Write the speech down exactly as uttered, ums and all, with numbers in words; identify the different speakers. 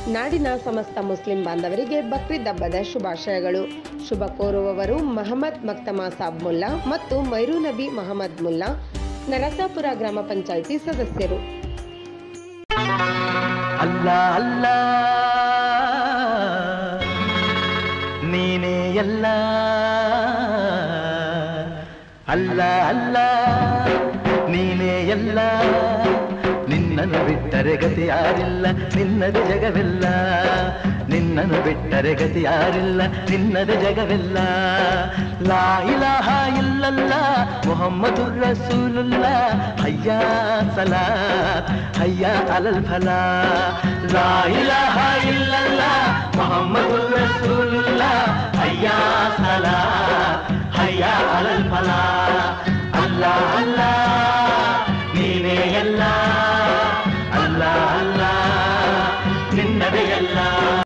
Speaker 1: ನಾಡಿನ ಸಮಸ್ತ ಮುಸ್ಲಿಂ ಬಾಂಧವರಿಗೆ ಬಕ್ರೀದ್ ಹಬ್ಬದ ಶುಭಾಶಯಗಳು. ಶುಭ ಕೋರುವವರು ಮಹಮ್ಮದ್ ಮಕ್ತಮಾ ಸಾಬ್ ಮುಲ್ಲಾ ಮತ್ತು ಮೈರು ನಬಿ ಮಹಮ್ಮದ್ ಮುಲ್ಲಾ, ನರಸಾಪುರ ಗ್ರಾಮ ಪಂಚಾಯಿತಿ ಸದಸ್ಯರು.
Speaker 2: ಅಲ್ಲಾ ಅಲ್ಲಾ ನೀನೇ ಎಲ್ಲ, ಅಲ್ಲ ಅಲ್ಲ ನೀನೇ ಎಲ್ಲ, ನಿನ್ನನ್ನು ಬಿಟ್ಟರೆ ಗತಿ ಯಾರಿಲ್ಲ, ನಿನ್ನದು ಜಗವೆಲ್ಲ, ನಿನ್ನನ್ನು ಬಿಟ್ಟರೆ ಗತಿ ಯಾರಿಲ್ಲ, ನಿನ್ನದು ಜಗವೆಲ್ಲ. ಲಾ ಇಲಾಹ ಇಲ್ಲಲ್ಲ ಮುಹಮ್ಮದುರ್ ರಸೂಲುಲ್ಲಾ, ಹಯ್ಯಾ ಸಲಾತ್ ಹಯ್ಯಾ ಅಲಲ್ ಫಲಾ. ಲಾ ಇಲಾಹ ಇಲ್ಲಲ್ಲ ಮುಹಮ್ಮದುರ್ ರಸೂಲುಲ್ಲಾ, ಹಯ್ಯಾ ಸಲಾತ್ ಹಯ್ಯಾ ಅಲಲ್ ಫಲಾ. ಅಲ್ಲಾ ಅಲ್ಲಾ ನೀನೇ ಎಲ್ಲ, ಅಲ್ಲ ಅಲ್ಲ ನಿನ್ನದೇ ಎಲ್ಲ.